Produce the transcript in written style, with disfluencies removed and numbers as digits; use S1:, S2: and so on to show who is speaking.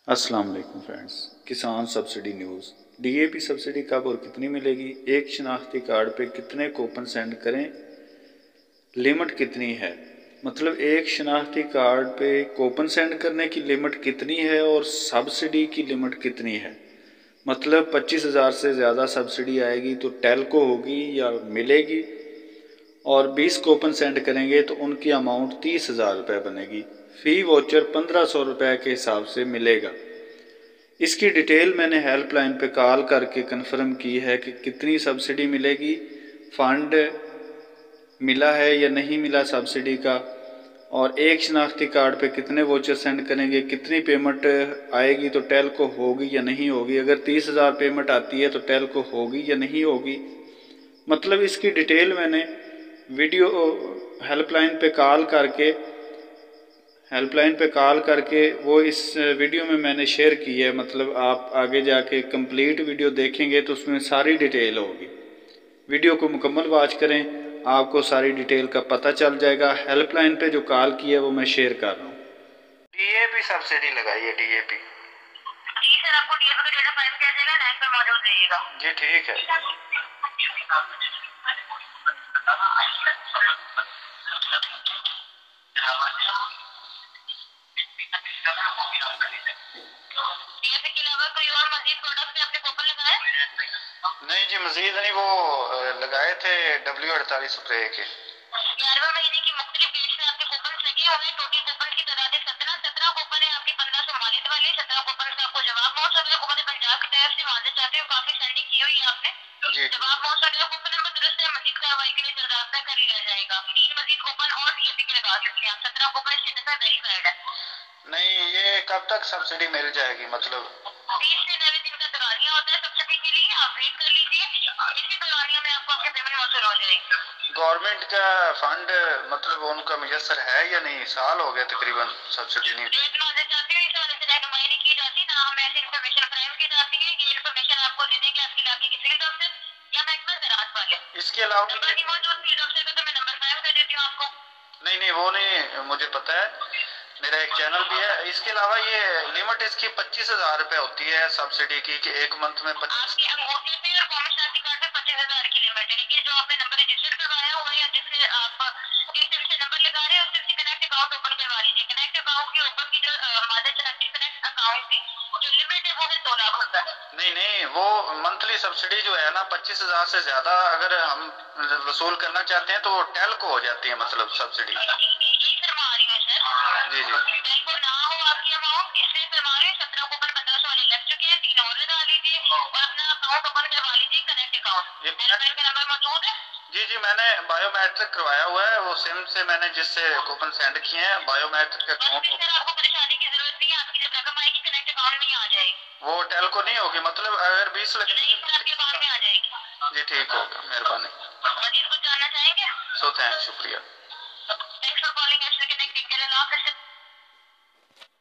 S1: अस्सलाम वालेकुम फ्रेंड्स। किसान सब्सिडी न्यूज़। डीएपी सब्सिडी कब और कितनी मिलेगी, एक शनाख्ती कार्ड पे कितने कूपन सेंड करें, लिमिट कितनी है। मतलब एक शनाख्ती कार्ड पे कूपन सेंड करने की लिमिट कितनी है और सब्सिडी की लिमिट कितनी है। मतलब 25,000 से ज़्यादा सब्सिडी आएगी तो टेलको होगी या मिलेगी, और 20 कूपन सेंड करेंगे तो उनकी अमाउंट 30,000 रुपये बनेगी। फ़ी वोचर 1500 रुपये के हिसाब से मिलेगा। इसकी डिटेल मैंने हेल्पलाइन पे कॉल करके कंफर्म की है कि कितनी सब्सिडी मिलेगी, फ़ंड मिला है या नहीं मिला सब्सिडी का, और एक शनाख्ती कार्ड पे कितने वोचर सेंड करेंगे, कितनी पेमेंट आएगी तो टेलको होगी या नहीं होगी। अगर 30,000 पेमेंट आती है तो टेलको होगी या नहीं होगी। मतलब इसकी डिटेल मैंने वीडियो हेल्पलाइन पे कॉल करके वो इस वीडियो में मैंने शेयर की है। मतलब आप आगे जाके कंप्लीट वीडियो देखेंगे तो उसमें सारी डिटेल होगी। वीडियो को मुकम्मल वॉच करें, आपको सारी डिटेल का पता चल जाएगा। हेल्पलाइन पे जो कॉल की है वो मैं शेयर कर रहा हूँ। डीएपी सब्सिडी लगाइए। डीएपी जी सर, आपको डीएपी का डेटा फाइल किया जाएगा, लाइन पर मौजूद रहिएगा। जी ठीक है। डीएपी के अलावा कोई और मजीद प्रोडक्ट में आपने कूपन लगाए? नहीं जी, मजीद नहीं, वो लगाए थे W48 स्प्रे के। 11वें महीने की मुख्तलिफ डेट्स में आपके कूपन लगे हुए। टोटल कूपन की तादाद 17 कूपन है आपके 1500 मालियत वाले। 17 कूपन से आपको जवाब मौसू है। हुकूमत पंजाब की तरफ से मानना चाहते हो, काफी सेंडिंग की हुई है आपने जी। जवाब मौसू है। कूपन नंबर दुरुस्त है, मजीद कार्रवाई के लिए जल्द रास्ता कर लिया जाएगा। 3 मजीद कूपन और डीएपी के लगा सकते हैं आप। 17 कूपन स्टेटस है वेरीफाइड है। नहीं, ये कब तक सब्सिडी मिल जाएगी? मतलब 20 से 90 दिन का दौरानिया होता है सब्सिडी के लिए, आप वेट कर लीजिए। इसी दौरानिया में आपको आपकी पेमेंट मौसूल हो जाएगी। गवर्नमेंट का फंड मतलब उनका मुयसर है या नहीं? साल हो गया तकरीबन सब्सिडी नहीं की जाती ना, हमें ऐसी इन्फॉर्मेशन फ्राहम की जाती है। ये इन्फॉर्मेशन आपको दे देंगे आपके इलाके के फील्ड ऑफिसर या महकमा ज़राअत वाले। इसके अलावा मौजूद फील्ड ऑफिसर का तो मैं नंबर फ्राहम कर देती हूँ आपको। नहीं नहीं, वो नहीं, मुझे पता है, मेरा एक चैनल भी है। इसके अलावा ये लिमिट इसकी 25,000 रुपए होती है सब्सिडी की, कि एक मंथ में 25 की अंगूठे पे और कॉमन शादी कार्ड पे 25,000 की लिमिट है। लेकिन जो आपने नंबर रजिस्टर करवाया हुआ है या जिससे आप जिस तरह से नंबर लगा रहे हैं उससे कनेक्ट अकाउंट ओपन करवा लीजिए। कनेक्ट अकाउंट की ओपन की जो मदर चाहती कनेक्ट अकाउंट की जो लिमिट है वो है 2 लाख रुपए। नहीं नहीं, वो मंथली सब्सिडी जो है ना 25,000 से ज्यादा अगर हम वसूल करना चाहते हैं तो टेल को हो जाती है, मतलब सब्सिडी। जी जी, टेलको ना हो आपकी अमाउंट, इसलिए करवा रहे हैं। 17 को 1500 वाले लग चुके हैं। 3 और लगा लीजिए और अपना अकाउंट ओपन करवा लीजिए। कनेक्ट अकाउंट बैंक का नंबर मौजूद है? जी जी, मैंने बायोमेट्रिक करवाया हुआ है। वो सिम से मैंने जिससे कूपन सेंड किए हैं बायोमेट्रिक अकाउंट। सर आपको परेशानी की जरूरत नहीं है, आपकी जब रकम आएगी कनेक्ट अकाउंट में ही आ जाएगी। वो टेलको नहीं होगी? मतलब अगर 20 लगे नहीं सर, आपके अकाउंट में आ जाएगी। जी ठीक होगा, मेहरबानी। मजीद कुछ जानना चाहेंगे? सो थैंक, शुक्रिया। Thanks for calling H connect.